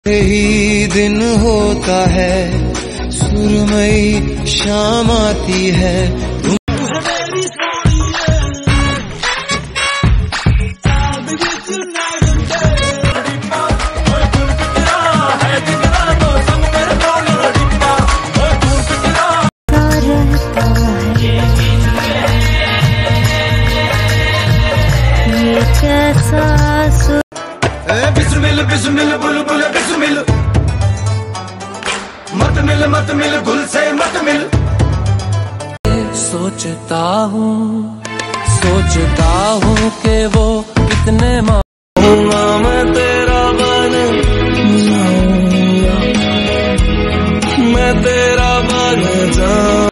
ही दिन होता है, सुरमई शाम आती है। बिस्मिल बिस्मिल बुलबुल बिस्मिल, मत मिल गुल से मत मिल। सोचता हूँ कि वो कितने मांगूंगा मैं तेरा बन, मैं तेरा